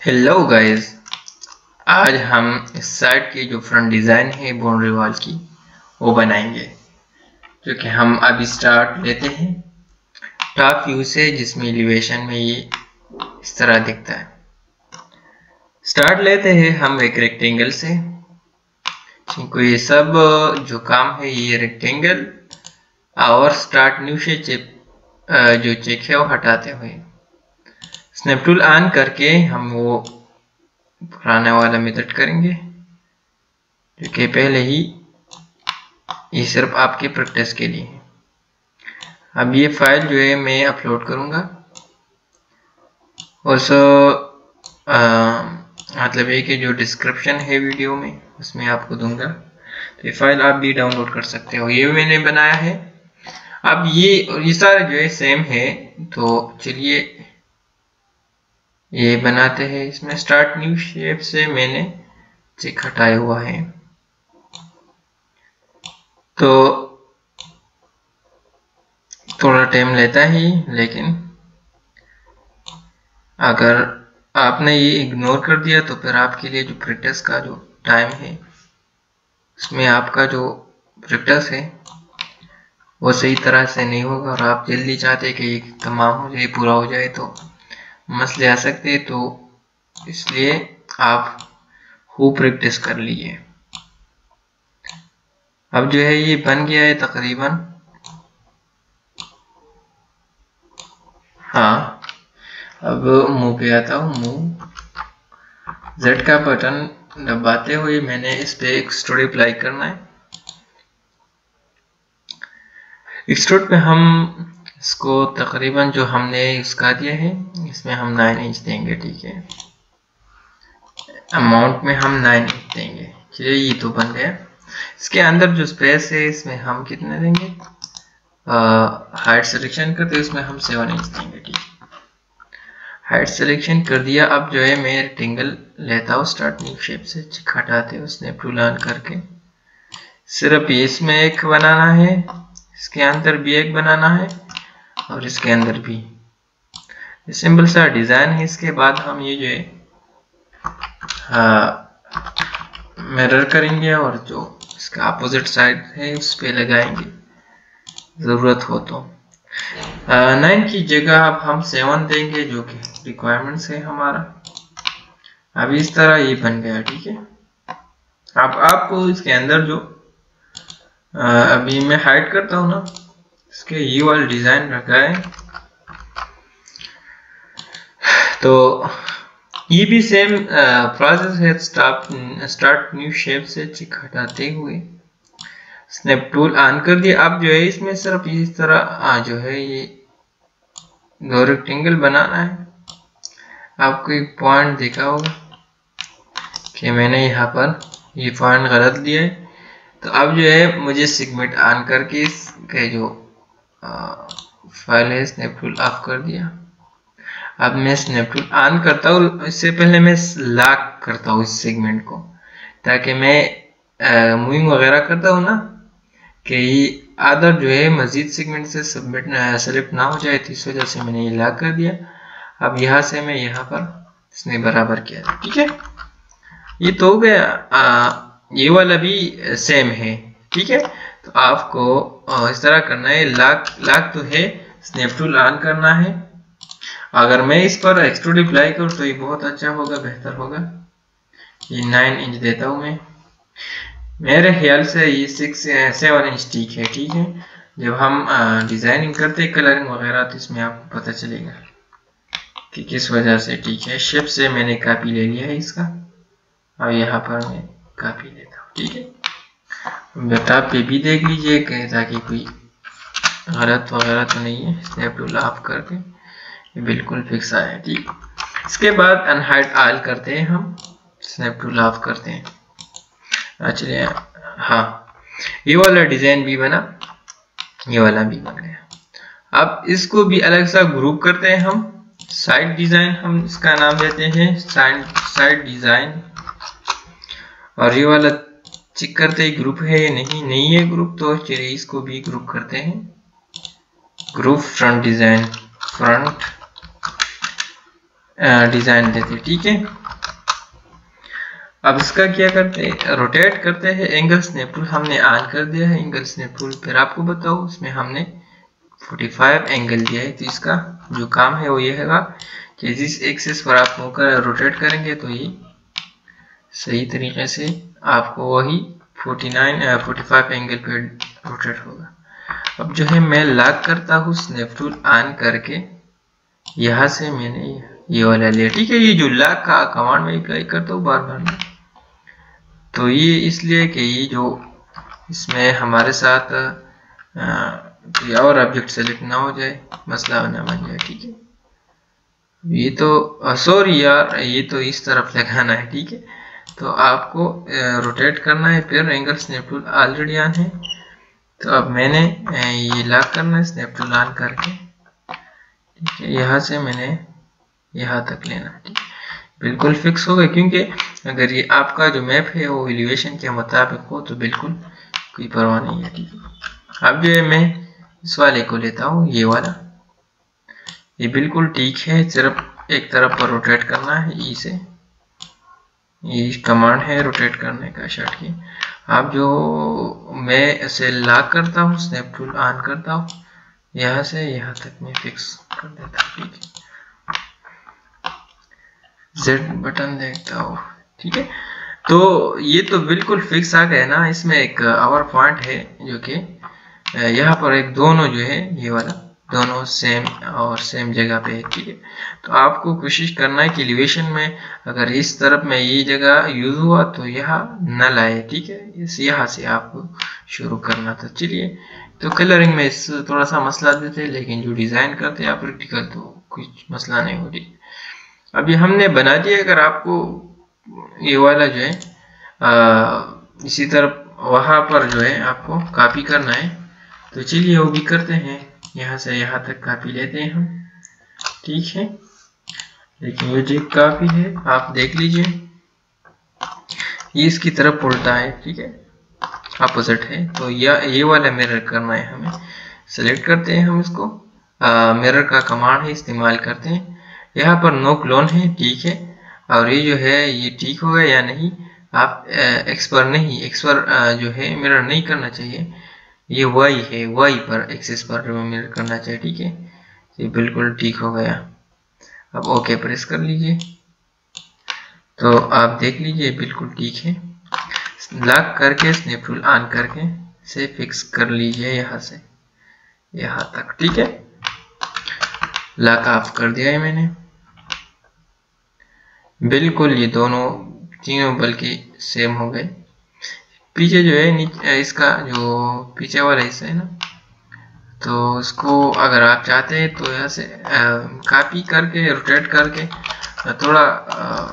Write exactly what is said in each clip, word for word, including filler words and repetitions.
Hello guys, आज हम इस साइड की जो फ्रंट डिज़ाइन है बाउंड्री वॉल की वो बनाएंगे। जो कि हम अभी स्टार्ट लेते हैं टॉप व्यू से, जिसमें एलिवेशन में ये इस तरह दिखता है। स्टार्ट लेते हैं हम एक रेक्टेंगल से, क्योंकि ये सब जो काम है ये रेक्टेंगल और स्टार्ट न्यू से चिप जो चेक है वो हटाते हुए स्नैप टूल ऑन करके हम वो पुराने वाला मेथड करेंगे, जो कि पहले ही ये सिर्फ आपके प्रैक्टिस के लिए है। अब ये फाइल जो है मैं अपलोड करूँगा, और सो मतलब है कि जो डिस्क्रिप्शन है वीडियो में उसमें आपको दूंगा, तो ये फाइल आप भी डाउनलोड कर सकते हो। ये मैंने बनाया है। अब ये और ये सारे जो है सेम है, तो चलिए ये बनाते हैं। इसमें स्टार्ट न्यू शेप से मैंने चेक हटाया हुआ है, तो थोड़ा टाइम लेता ही, लेकिन अगर आपने ये इग्नोर कर दिया तो फिर आपके लिए जो प्रैक्टिस का जो टाइम है उसमें आपका जो प्रैक्टिस है वो सही तरह से नहीं होगा, और आप जल्दी चाहते कि ये तमाम हो जाए, पूरा हो जाए, तो मसले आ सकते हैं। तो इसलिए आप खूब प्रैक्टिस कर लीजिए। अब जो है ये बन गया है तकरीबन। हाँ, अब मूव पे आता हूँ। मूव जेड का बटन दबाते हुए मैंने इस पे एक्सट्रूड अप्लाई करना है। एक्सट्रूड पे हम इसको तकरीबन जो हमने इसका दिया है इसमें हम नाइन इंच देंगे, ठीक है। अमाउंट में हम नाइन इंच देंगे। चलिए ये तो बन गया। इसके अंदर जो स्पेस है इसमें हम कितने देंगे, हाइट सिलेक्शन करते हैं, इसमें हम सेवन इंच देंगे, ठीक है। हाइट सिलेक्शन कर दिया। अब जो है मैं रेक्टेंगल लेता हूँ, स्टार्ट न्यू शेप से चिक हटाते हुए स्नैप टूल ऑन करके सिर्फ इसमें एक बनाना है, इसके अंदर भी एक बनाना है, और इसके अंदर भी। सिंपल सा डिजाइन है। इसके बाद हम ये जो है मिरर करेंगे और जो इसका अपोजिट साइड है उस पे लगाएंगे, जरूरत हो तो। नाइन की जगह अब हम सेवन देंगे, जो कि रिक्वायरमेंट्स है हमारा। अब इस तरह ये बन गया, ठीक है। अब आपको इसके अंदर जो आ, अभी मैं हाइड करता हूँ ना, इसके ये वाला डिजाइन रखा है, तो ये भी सेम प्रोसेस है। स्टार्ट स्टार्ट न्यू शेप से चिक हटाते हुए स्नैप टूल ऑन कर दिया। अब जो है इसमें सिर्फ इस तरह आ, जो है ये दो रेक्टेंगल बनाना है। आपको एक पॉइंट देखा होगा कि मैंने यहाँ पर ये पॉइंट गलत दिया है, तो अब जो है मुझे सेगमेंट ऑन करके इसके जो फाइल है स्नैप टूल ऑफ कर दिया। अब मैं स्नैप टूल ऑन करता हूँ, इससे पहले मैं लॉक करता हूँ इस सेगमेंट को, ताकि मैं मूविंग वगैरह करता हूँ ना कि ये आदर जो है मजीद सेगमेंट से सबमिट सेलेक्ट ना हो जाए, तो इस वजह से मैंने ये लॉक कर दिया। अब यहाँ से मैं यहाँ पर इसने बराबर किया, ठीक है। ये तो हो गया। आ, ये वाला भी सेम है, ठीक है। तो आपको इस तरह करना है। लॉक लॉक तो है, स्नैप टूल ऑन करना है। अगर मैं इस पर एक्सट्रूड अप्लाई करूँ तो ये बहुत अच्छा होगा, बेहतर होगा। ये नाइन इंच देता हूँ मैं। मेरे ख्याल से ये सिक्स सेवन इंच ठीक है, ठीक है। जब हम डिजाइनिंग करते हैं कलरिंग वगैरह, तो इसमें आपको पता चलेगा कि किस वजह से ठीक है। शेप से मैंने कॉपी ले लिया है इसका, और यहाँ पर मैं कॉपी लेता हूँ, ठीक है। बेटा पे भी देख लीजिए ताकि कोई गलत वगैरह तो नहीं है। स्नैप टूल ऑफ करके ये बिल्कुल फिक्स आया, ठीक। इसके बाद अनहाइड ऑल करते हैं हम, स्नैप टूल ऑफ करते हैं। चलिए, हाँ, ये वाला डिजाइन भी बना, ये वाला भी बन गया। अब इसको भी अलग सा ग्रुप करते हैं हम। साइड डिजाइन हम इसका नाम देते हैं, साइड साइड डिजाइन। और ये वाला चेक करते हैं ग्रुप है या नहीं, नहीं है ग्रुप, तो चलिए इसको भी ग्रुप करते हैं। Group front design, front design देते हैं। ठीक है, अब इसका क्या करते हैं, रोटेट करते हैं। एंगल स्नैप टूल हमने ऑन कर दिया है। एंगल स्नैप टूल फिर आपको बताओ, इसमें हमने पैंतालीस एंगल दिया है। तो इसका जो काम है वो ये है कि जिस एक्सिस पर आप होकर रोटेट करेंगे तो ये सही तरीके से आपको वही उनचास पैंतालीस एंगल पे रोटेट होगा। अब जो है मैं लॉक करता हूँ स्नैप टूल ऑन करके, यहाँ से मैंने ये वाला लिया। ठीक है, ये जो लॉक का कमांड में अप्लाई करता हूँ बार बार में, तो ये इसलिए कि ये जो इसमें हमारे साथ कोई और ऑब्जेक्ट सेलेक्ट ना हो जाए, मसला ना बन जाए। ठीक है, ये तो सॉरी यार, ये तो इस तरफ लगाना है। ठीक है, तो आपको रोटेट करना है। फिर angle snap tool already on है, तो अब मैंने ये लॉक करना है स्नैप टूल ऑन करके। ठीक है, यहाँ से मैंने यहाँ तक लेना है। ठीक है, बिल्कुल फिक्स हो गया, क्योंकि अगर ये आपका जो मैप है वो एलिवेशन के मुताबिक हो तो बिल्कुल कोई परवाह नहीं है। ठीक है, अब जो है मैं इस वाले को लेता हूँ, ये वाला, ये बिल्कुल ठीक है। सिर्फ एक तरफ पर रोटेट करना है। ई से ये कमांड है रोटेट करने का शर्ट की। अब जो मैं इसे लॉक करता हूँ, स्नैप टूल ऑन करता हूँ, यहाँ से यहाँ तक मैं फिक्स कर देता हूँ। ठीक है, जेड बटन देखता हूँ। ठीक है, तो ये तो बिल्कुल फिक्स आ गया ना। इसमें एक और पॉइंट है जो कि यहाँ पर एक दोनों जो है ये वाला दोनों सेम और सेम जगह पे है। ठीक है, तो आपको कोशिश करना है कि एलिवेशन में अगर इस तरफ में ये जगह यूज हुआ तो यहाँ न लाए। ठीक है, इस यहाँ से आपको शुरू करना था। चलिए, तो कलरिंग में इस थोड़ा सा मसला देते हैं, लेकिन जो डिजाइन करते हैं आप प्रैक्टिकल तो कुछ मसला नहीं हो रही। अभी हमने बना दिया। अगर आपको ये वाला जो है आ, इसी तरफ वहां पर जो है आपको कॉपी करना है, तो चलिए वो भी करते हैं। यहाँ से यहाँ तक कॉपी लेते हैं हम। ठीक है, लेकिन ये जो कॉपी है आप देख लीजिए, ये इसकी तरफ उल्टा है। ठीक है, अपोजिट है। तो या ये वाला मिरर करना है हमें। सेलेक्ट करते हैं हम इसको, मिरर का कमांड है इस्तेमाल करते हैं। यहाँ पर नो क्लोन है। ठीक है, और ये जो है ये ठीक होगा या नहीं, आप एक्स पर नहीं, एक्स पर जो है मिरर नहीं करना चाहिए। ये वाई है, वाई पर एक्सिस पर मिरर करना चाहिए। ठीक है, ये बिल्कुल ठीक हो गया। अब ओके प्रेस कर लीजिए, तो आप देख लीजिए बिल्कुल ठीक है। लॉक करके स्नैप टूल ऑन करके से फिक्स कर लीजिए यहाँ से यहाँ तक। ठीक है, लॉक ऑफ कर दिया है मैंने। बिल्कुल ये दोनों तीनों बल्कि सेम हो गए। पीछे जो है नीचे इसका जो पीछे वाला हिस्सा है ना, तो उसको अगर आप चाहते हैं तो यहाँ से कॉपी करके रोटेट करके थोड़ा आ,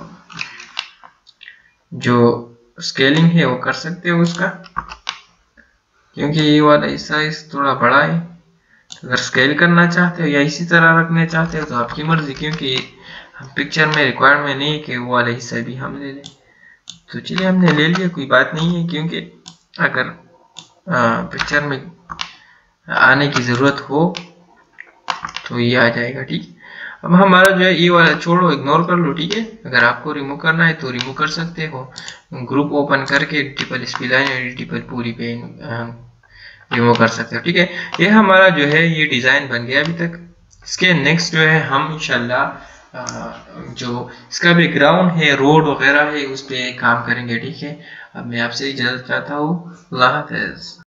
जो स्केलिंग है वो कर सकते हो उसका, क्योंकि ये वाला हिस्सा इस थोड़ा बड़ा है। अगर स्केल करना चाहते हो या इसी तरह रखने चाहते हो तो आपकी मर्जी, क्योंकि हम पिक्चर में रिक्वायर्ड में नहीं है कि वो वाला हिस्सा भी हम ले लें। तो चलिए हमने ले लिया, कोई बात नहीं है, क्योंकि अगर आ, पिक्चर में आने की ज़रूरत हो तो ये आ जाएगा। ठीक, अब हमारा जो है ये वाला छोड़ो, इग्नोर कर लो। ठीक है, अगर आपको रिमूव करना है तो रिमूव कर सकते हो। ग्रुप ओपन करके एडिटेबल स्प्लाइन और एडिटेबल पूरी पे रिमूव कर सकते हो। ठीक है, ये हमारा जो है ये डिज़ाइन बन गया अभी तक। इसके नेक्स्ट जो है हम इंशाल्लाह जो इसका बैकग्राउंड है, रोड वगैरह है, उस पर काम करेंगे। ठीक है, अब मैं आपसे इजाज़त चाहता हूँ। अल्लाह हाफ़िज़।